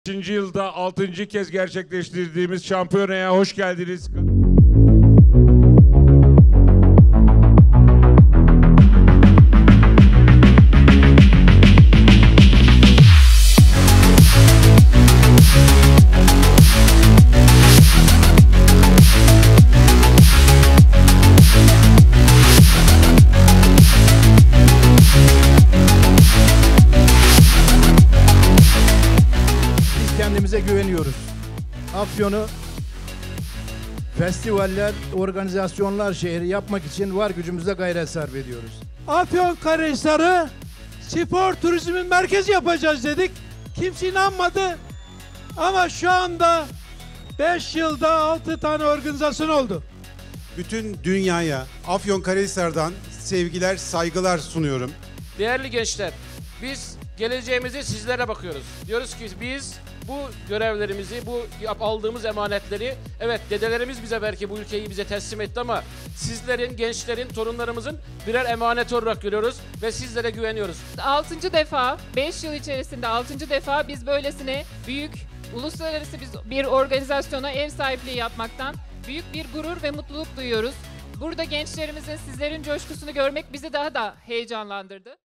5. yılda 6. kez gerçekleştirdiğimiz şampiyonaya hoş geldiniz. Kendimize güveniyoruz. Afyon'u festivaller, organizasyonlar şehri yapmak için var gücümüzle gayret sarf ediyoruz. Afyonkarahisar'ı spor turizmin merkezi yapacağız dedik. Kimse inanmadı. Ama şu anda 5 yılda 6 tane organizasyon oldu. Bütün dünyaya Afyonkarahisar'dan sevgiler, saygılar sunuyorum. Değerli gençler, biz geleceğimizi sizlere bakıyoruz. Diyoruz ki biz bu görevlerimizi, bu aldığımız emanetleri, evet dedelerimiz bize belki bu ülkeyi bize teslim etti ama sizlerin, gençlerin, torunlarımızın birer emaneti olarak görüyoruz ve sizlere güveniyoruz. 6. defa, 5 yıl içerisinde 6. defa biz böylesine büyük, uluslararası bir organizasyona ev sahipliği yapmaktan büyük bir gurur ve mutluluk duyuyoruz. Burada gençlerimizin, sizlerin coşkusunu görmek bizi daha da heyecanlandırdı.